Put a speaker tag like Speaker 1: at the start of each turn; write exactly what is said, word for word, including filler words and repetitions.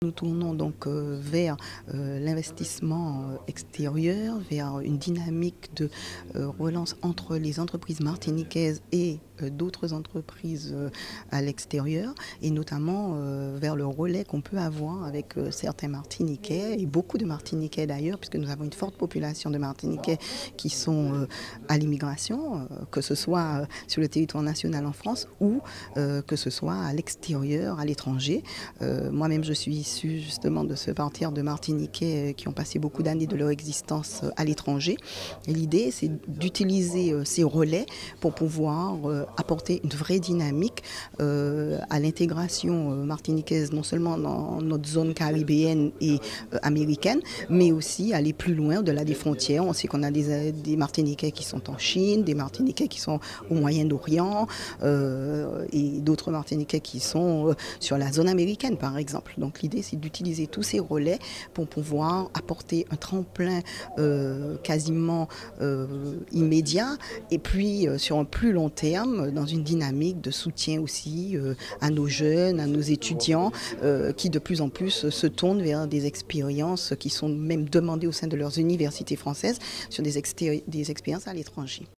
Speaker 1: Nous tournons donc euh, vers euh, l'investissement euh, extérieur, vers une dynamique de euh, relance entre les entreprises martiniquaises et euh, d'autres entreprises euh, à l'extérieur, et notamment euh, vers le relais qu'on peut avoir avec euh, certains Martiniquais, et beaucoup de Martiniquais d'ailleurs, puisque nous avons une forte population de Martiniquais qui sont euh, à l'immigration, euh, que ce soit euh, sur le territoire national en France ou euh, que ce soit à l'extérieur, à l'étranger. Euh, moi-même, je suis issue justement de ce parterre de Martiniquais qui ont passé beaucoup d'années de leur existence à l'étranger. Et l'idée, c'est d'utiliser ces relais pour pouvoir apporter une vraie dynamique à l'intégration martiniquaise, non seulement dans notre zone caribéenne et américaine, mais aussi aller plus loin au-delà des frontières. On sait qu'on a des, des Martiniquais qui sont en Chine, des Martiniquais qui sont au Moyen-Orient euh, et d'autres Martiniquais qui sont sur la zone américaine, par exemple. Donc l'idée, c'est d'utiliser tous ces relais pour pouvoir apporter un tremplin euh, quasiment euh, immédiat, et puis euh, sur un plus long terme, dans une dynamique de soutien aussi euh, à nos jeunes, à nos étudiants, euh, qui de plus en plus se tournent vers des expériences qui sont même demandées au sein de leurs universités françaises sur des, des expériences à l'étranger.